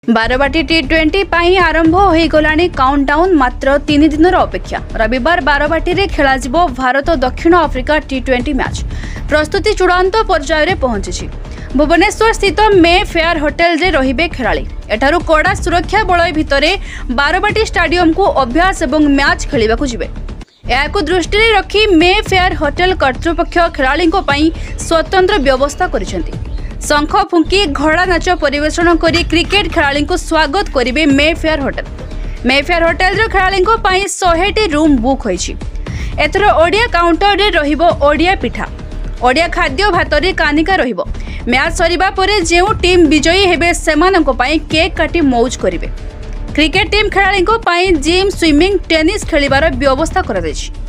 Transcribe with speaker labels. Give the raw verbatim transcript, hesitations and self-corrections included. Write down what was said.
Speaker 1: Barabati T twenty पाई आरंभ हो गलानी countdown मात्र तीन दिन अपेक्षा। रविवार बारवाटी रे खेला जिवो भारत दक्षिण आफ्रिका टी ट्वेंटी मैच प्रस्तुति चूड़ांत पर्यायर पहुंची। भुवनेश्वर स्थित मे फेयर होटेल रे रहिबे खेलाड़ी। एठारु कड़ा सुरक्षा बलय भितरे बारवाटी स्टाडियम को अभ्यास एवं मैच खेलिबाकु जिवे। याकु दृष्टि रे रखी मे फेयर होटेल कर्तृपक्ष खेलाड़ी स्वतंत्र व्यवस्था करिसेंती। शंख फुंकी घोड़ा नाच परिवेषण करी क्रिकेट खेलाड़ी को स्वागत करेंगे Mayfair hotel. Mayfair hotel खेलाड़ी सौ टी रूम बुक होईछि। एथर ओडिया काउंटर रे रहिबो ओडिया पिठा, ओडिया खाद्य भातरी कानिका रहिबो। मैच सरिबा परे जेउ टीम विजयी हेबे सेमानंको पई केक काटी मौज करिवे। क्रिकेट टीम खेलाड़ी जिम, स्विमिंग, टेनिस खेलिबार व्यवस्था करा दैछि।